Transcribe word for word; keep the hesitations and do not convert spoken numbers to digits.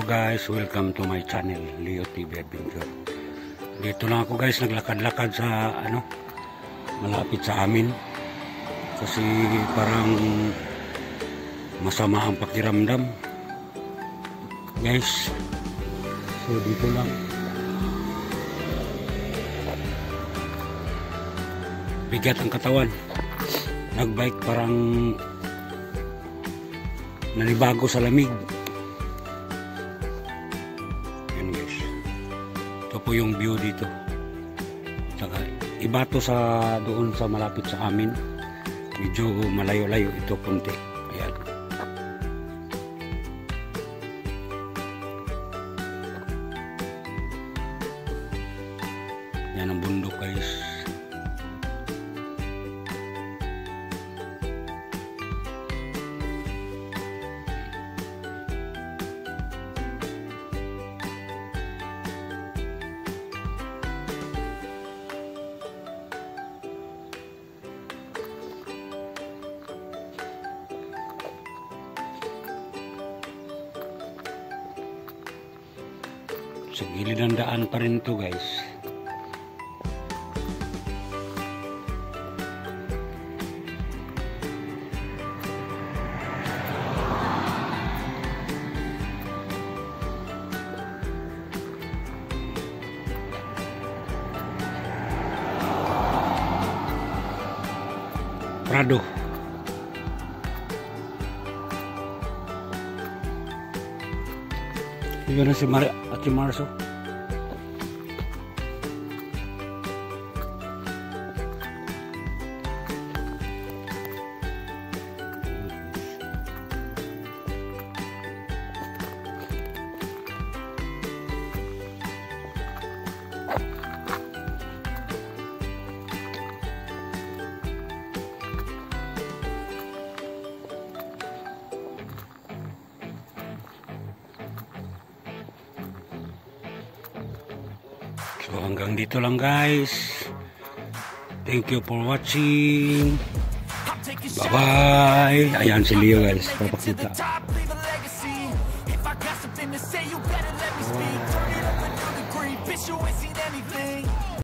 Hello guys, welcome to my channel, Leo T V Adventure. Dito lang ako guys, naglakad-lakad sa ano, malapit sa amin. Kasi parang masama ang pakiramdam. Guys, so dito lang. Bigat ang katawan. Nagbike parang nanibago sa lamig. Yan guys, ito po yung view dito. Saka iba to sa doon sa malapit sa amin, medyo malayo-layo ito punti. Ayan, yan ang bundok guys. Sa gilid ng daan pa rin to guys. Prado. Yun na si Mar Ate Marso. So hanggang dito lang guys. Thank you for watching. Bye bye. Ayan si Leo guys, papakita.